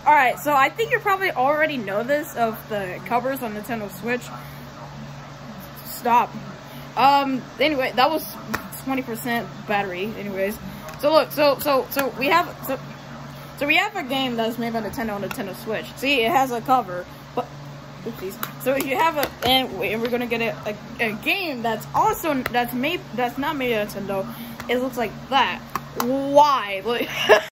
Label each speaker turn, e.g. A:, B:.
A: Alright, so I think you probably already know this of the covers on Nintendo Switch. Stop. Anyway, that was 20% battery, anyways. So look, so we have a game that's made by Nintendo Switch. See, it has a cover, but oopsies. So if you have and we're gonna get a game that's not made by Nintendo. It looks like that. Why? Like